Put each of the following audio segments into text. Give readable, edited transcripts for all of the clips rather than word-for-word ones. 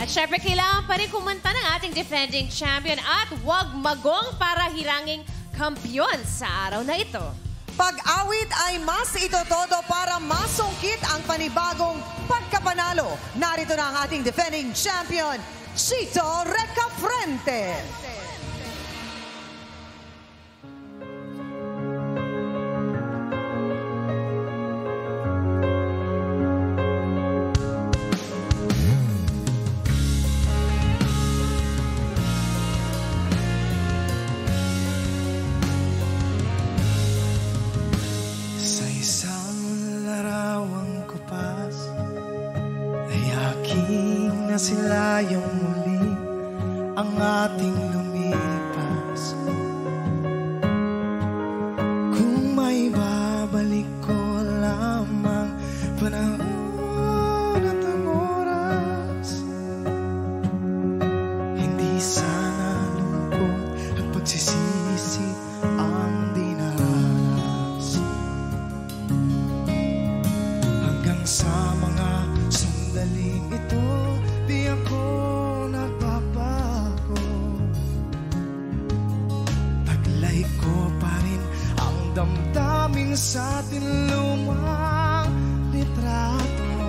At syempre, kailangan pa rin kumanta ng ating defending champion at huwag magong para hiranging kampiyon sa araw na ito. Pag-awit ay mas itotodo para masungkit ang panibagong pagkapanalo. Narito na ang ating defending champion, Chito Recafrente. Sila yung muli ang ating lumipas. Kung may babalik ko lamang panahon at ang oras, hindi sana lungkot at pagsisisi ang dinaras. Hanggang sa mga sandaling ito, di ako nagbabago. Taglay ko pa rin ang damdamin sa ating lumang litrato.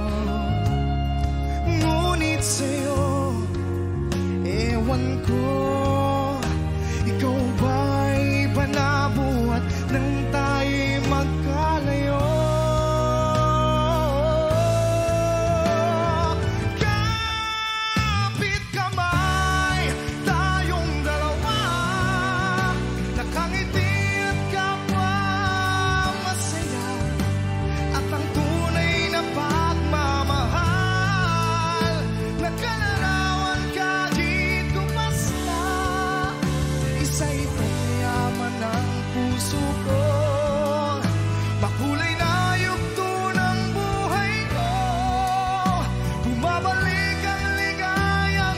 Ngunit sa'yo, ewan ko, ikaw ba'y panabuhat nang tayo'y magkalayo? Makulay na yugto ng buhay ko, bumabalik ang ligayang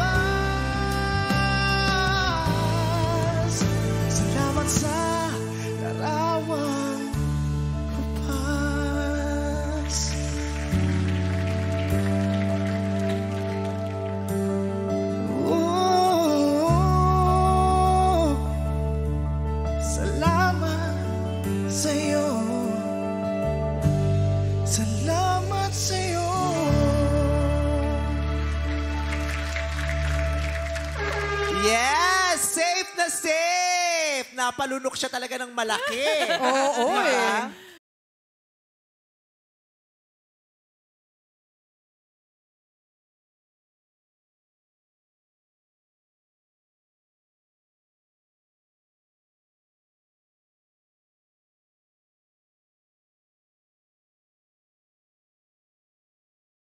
lipas. Salamat sa larawang kupas. Salamat sa'yo. Salamat sa'yo. Yes! Safe na safe! Napalunok siya talaga ng malaki. Oo, Diba? eh.